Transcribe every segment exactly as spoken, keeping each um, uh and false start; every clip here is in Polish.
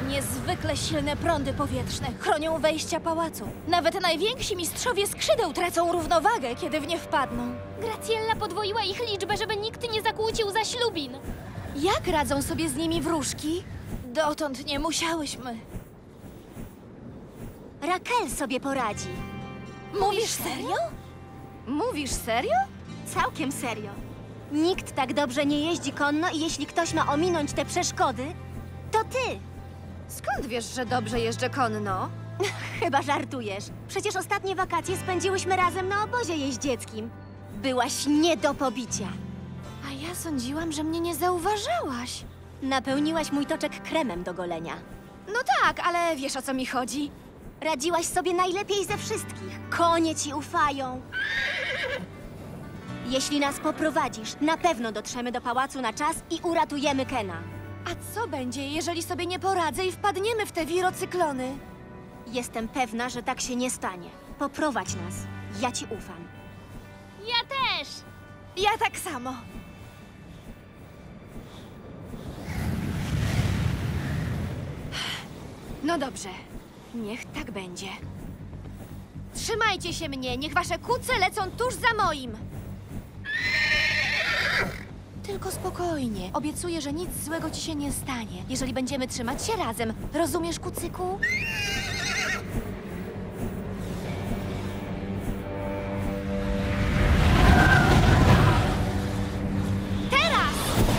Niezwykle silne prądy powietrzne chronią wejścia pałacu. Nawet najwięksi mistrzowie skrzydeł tracą równowagę, kiedy w nie wpadną. Graciella podwoiła ich liczbę, żeby nikt nie zakłócił zaślubin. Jak radzą sobie z nimi wróżki? Dotąd nie musiałyśmy. Raquel sobie poradzi. Mówisz serio? Mówisz serio? Całkiem serio. Nikt tak dobrze nie jeździ konno i jeśli ktoś ma ominąć te przeszkody, to ty. Skąd wiesz, że dobrze jeżdżę konno? Chyba żartujesz. Przecież ostatnie wakacje spędziłyśmy razem na obozie jeździeckim. Byłaś nie do pobicia. A ja sądziłam, że mnie nie zauważałaś. Napełniłaś mój toczek kremem do golenia. No tak, ale wiesz, o co mi chodzi. Radziłaś sobie najlepiej ze wszystkich. Konie ci ufają. Jeśli nas poprowadzisz, na pewno dotrzemy do pałacu na czas i uratujemy Kena. A co będzie, jeżeli sobie nie poradzę i wpadniemy w te wirocyklony? Jestem pewna, że tak się nie stanie. Poprowadź nas. Ja ci ufam. Ja też! Ja tak samo. No dobrze. Niech tak będzie. Trzymajcie się mnie, niech wasze kuce lecą tuż za moim. Tylko spokojnie. Obiecuję, że nic złego ci się nie stanie, jeżeli będziemy trzymać się razem. Rozumiesz, kucyku? Teraz!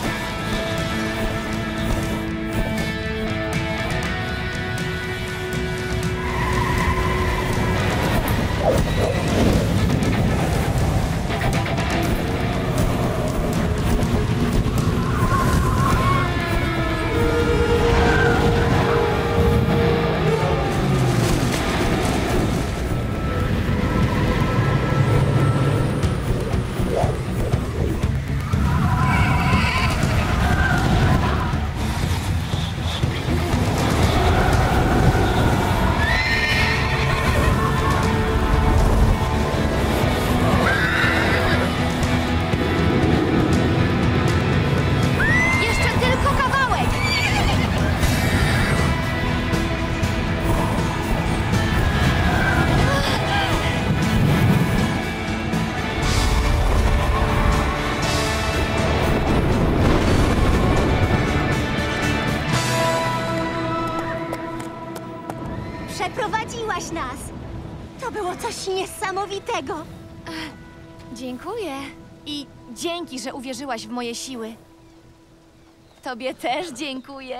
Przeprowadziłaś nas! To było coś niesamowitego! Dziękuję. I dzięki, że uwierzyłaś w moje siły. Tobie też dziękuję.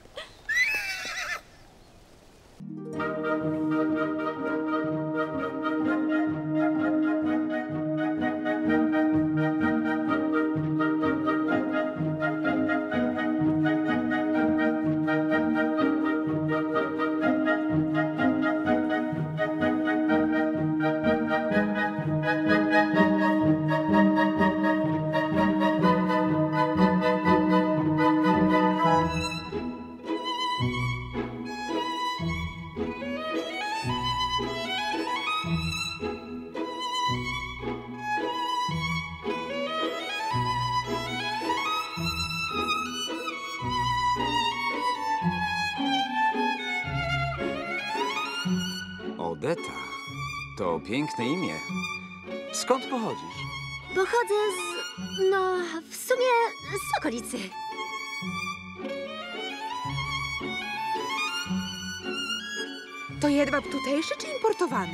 Odeta. To piękne imię. Skąd pochodzisz? Pochodzę z... no, w sumie z okolicy. To jedwab tutejszy czy importowany?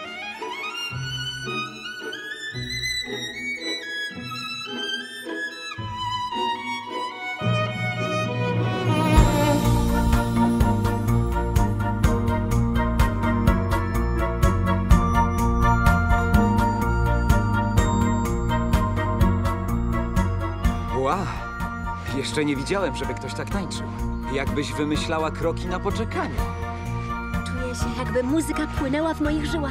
Wow! Jeszcze nie widziałem, żeby ktoś tak tańczył. Jakbyś wymyślała kroki na poczekanie. Czuję się, jakby muzyka płynęła w moich żyłach.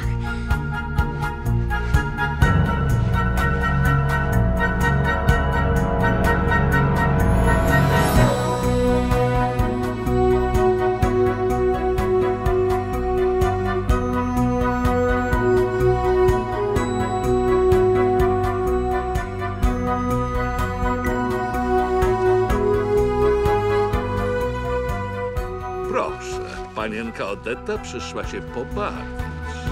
Proszę, panienka Odetta przyszła się pobawić.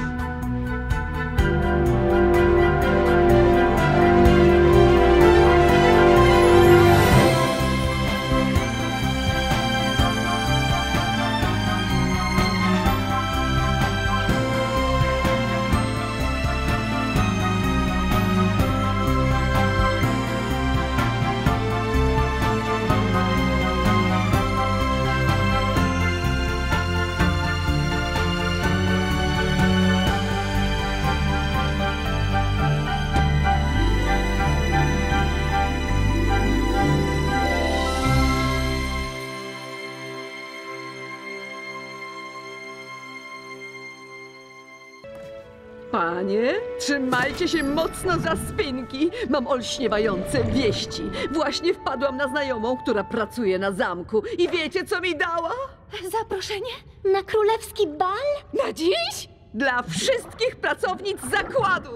Panie, trzymajcie się mocno za spinki. Mam olśniewające wieści. Właśnie wpadłam na znajomą, która pracuje na zamku. I wiecie, co mi dała? Zaproszenie? Na królewski bal? Na dziś? Dla wszystkich pracownic zakładu.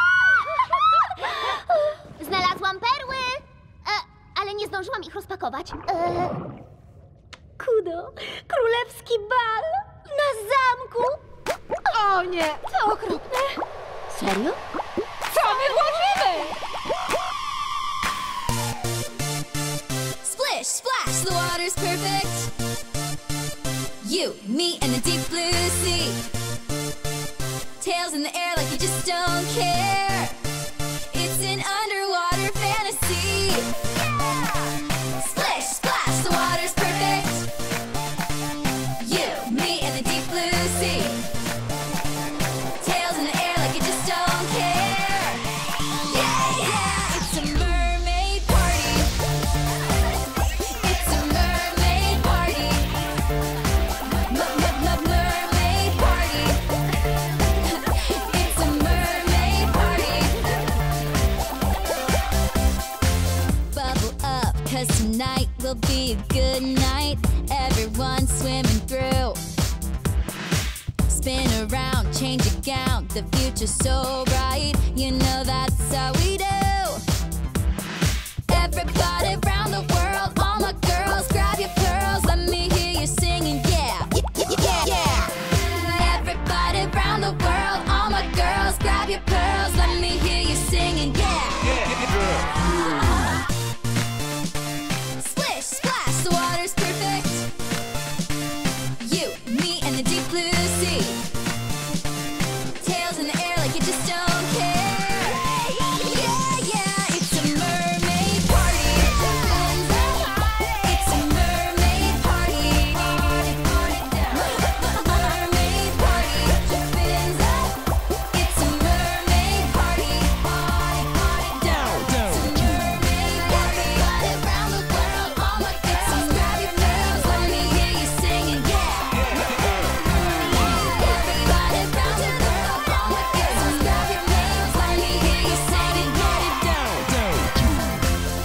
Znalazłam perły! E, ale nie zdążyłam ich rozpakować. E, Kudo, królewski bal na zamku! O nie, to okropne. Serio? Co my włożymy? Splish, splash, the water's perfect. You, me, and the deep blue sea. Tails in the air like you just don't care. It's an underwater fantasy. Splish, splash, the water's perfect. You, me, and the deep blue sea. Tails in the air like you just don't care. Yeah, yeah, it's a mermaid party. It's a mermaid party. M-m-m-mermaid party. It's a mermaid party. Bubble up, 'cause tonight will be a good night. Everyone's swimming through. Spin around, change your gown. The future's so bright. You know that's how we do. Everybody around the world, all my girls, grab your pearls. Let me hear you singing, yeah, yeah, yeah. Everybody around the world, all my girls, grab your pearls. Let me hear you singing, yeah. Splish, splash, the water's perfect. You, me, and the deep blue sea. Tails in the air like you just don't care. Yeah, yeah, it's a mermaid party. It's a mermaid party. Mermaid party. It's a mermaid party. Down, down. It's a mermaid party. Around the world, all my girls, grab your pearls. Let me hear you singing, yeah. Everybody around the world, all my girls, grab your pearls. Let me hear you singing, yeah. Down, down.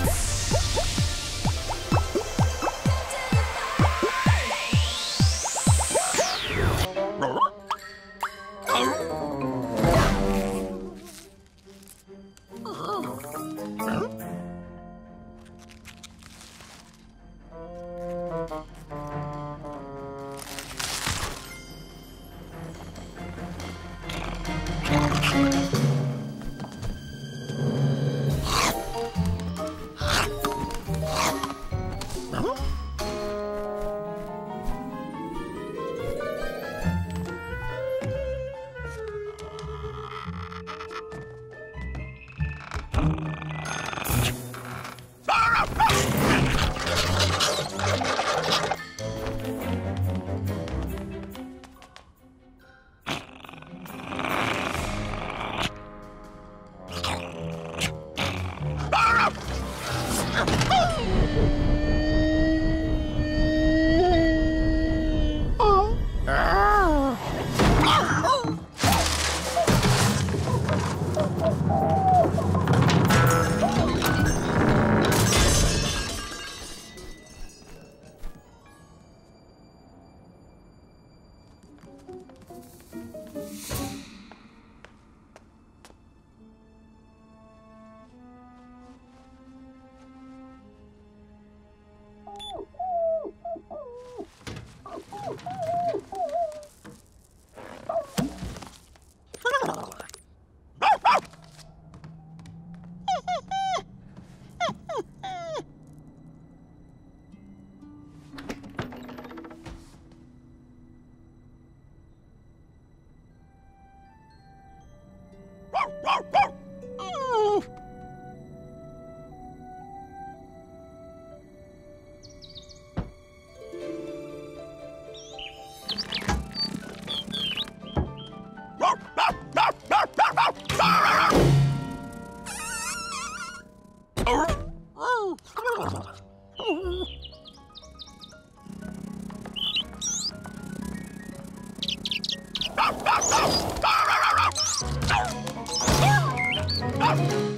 Wow!